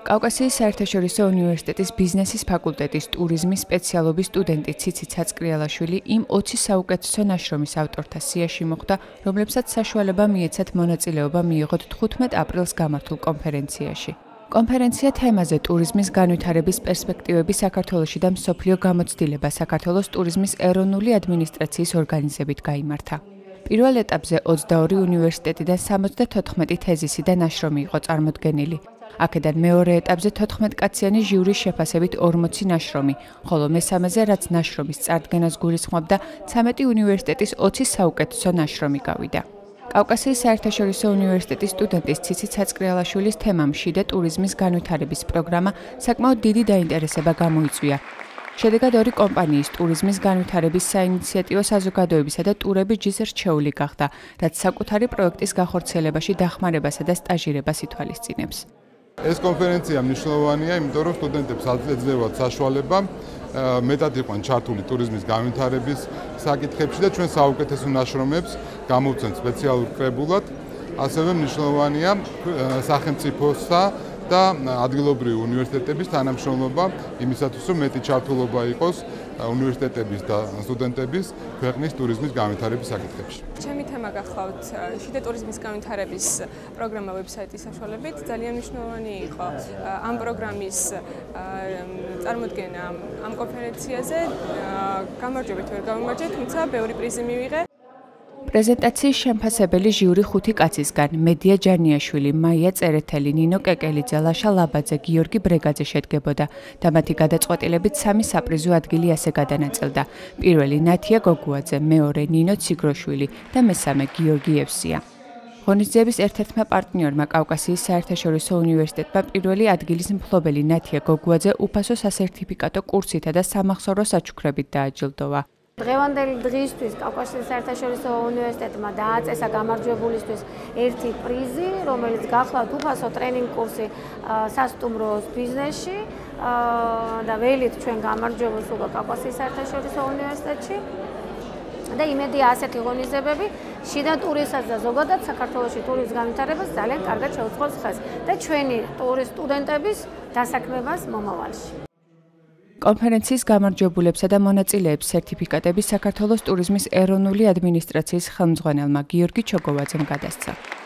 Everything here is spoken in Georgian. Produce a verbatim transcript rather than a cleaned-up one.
კავკასიის საერთაშორისო უნივერსიტეტის ბიზნესის ფაკულტეტის ტურიზმის სპეციალობის სტუდენტი ციცი ცაცკრიალაშვილი იმ ოცი საუკეთესო ნაშრომის ავტორთა სიაში მოხვდა, რომლებსაც საშუალება მიეცათ მონაწილეობა მიიღოთ თხუთმეტ აპრილს გამართულ კონფერენციაში. კონფერენცია თემაზე ტურიზმის განვითარების პერსპექტივები საქართველოში და მსოფლიო გამოცდილება საქართველოს ტურიზმის ეროვნული ადმინისტრაციის ორგანიზებით გაიმართა. პირველ ეტაპზე ოცდაორი უნივერსიტეტიდან სამოცდათოთხმეტი თეზისი და ნაშრომი იყო წარმოდგენილი. აქედან მეორე ეტაპზე თოთხმეტკაციანი ჟიურის შეფასებით ორმოცი ნაშრომი, ხოლო მესამეზე, რაც ნაშრომის წარდგენას გულისხმობდა, ცამეტი უნივერსიტეტის ოცი საუკეთესო ნაშრომი გავიდა. კავკასიის საერთაშორისო უნივერსიტეტის სტუდენტის ციცი ცაცკრიალაშვილის თემამ შიდა ტურიზმის განვითარების პროგრამა საკმაოდ დიდი დაინტერესება გამოიწვია. შედეგად ორი კომპანიის ტურიზმის განვითარების საინიციატივო საზოგადოებისა და ტურების ჯის რჩეული გახდა, რაც საკუთარი პროექტის გახორციელებაში დახმარებასა და სტაჟირებას ითვალისწინებს. ეს კონფერენცია მნიშვნელოვანია, იმიტომ რომ სტუდენტებს აძლევათ საშუალება მეტად იყვნენ ჩართული ტურიზმის განვითარების საკითხებში და ჩვენ საუკეთესო ნაშრომებს გამოვცემთ სპეციალურ კრებულად. ასევე მნიშვნელოვანია სახელმწიფოსა და ადგილობრივი უნივერსიტეტების თანამშრომლობა იმისათვის, რომ მეტი ჩართულობა იყოს უნივერსიტეტების და სტუდენტების ქვეყნის ტურიზმის განვითარების საკითხებში. ჩემი თემა გახლავთ შიდა ტურიზმის განვითარების პროგრამა ვებსაიტის საშუალებით. ძალიან მნიშვნელოვანი იყო ამ პროგრამის წარმოდგენა ამ კონფერენციაზე. გამარჯვებით ვერ გამარჯვეთ, თუმცა ბევრი პრიზი მივიღე. პრეზენტაციის შემფასებელი ჟიური ხუთი კაცისგან მედია ჯანიაშვილი, მაია წერეთელი, ნინო კეკელიძე, ლაშა ლაბაძე, გიორგი ბრეგაძე შედგებოდა და მათი გადაწყვეტილებით სამი საპრიზო ადგილი ასე გადანაწილდა. პირველი ნათია გოგუაძე, მეორე ნინო ციგროშვილი და მესამე გიორგი ევსია. ღონისძიების ერთ-ერთმა პარტნიორმა კავკასიის საერთაშორისო უნივერსიტეტმა პირველი ადგილის მფლობელი ნათია გოგუაძე უფასო სასერტიფიკატო კურსითა და სამახსოვრო საჩუქრებით დააჯილდოვა. დღევანდელი დღისთვის კავკასიის საერთაშორისო უნივერსიტეტმა დააწესა გამარჯვებულისთვის ერთი პრიზი, რომელიც გახლავთ უფასო ტრენინგ კურსი სასტუმროს ბიზნესში და ველით ჩვენ გამარჯვებულს უკვე კავკასიის საერთაშორისო უნივერსიტეტში. და იმედია ასეთი ღონისძიებები შიდა ტურიზმსაც და ზოგადად საქართველოში ტურიზმის განვითარებას ძალიან კარგად შეუწყობს ხაზს და ჩვენი ტურისტ სტუდენტების დასაქმებას მომავალში. კონფერენციის გამარჯვებულებსა და მონაწილეებს სერტიფიკატები საქართველოს ტურიზმის ეროვნული ადმინისტრაციის ხელმძღვანელმა გიორგი ჩოგოვაძემ გადასცა.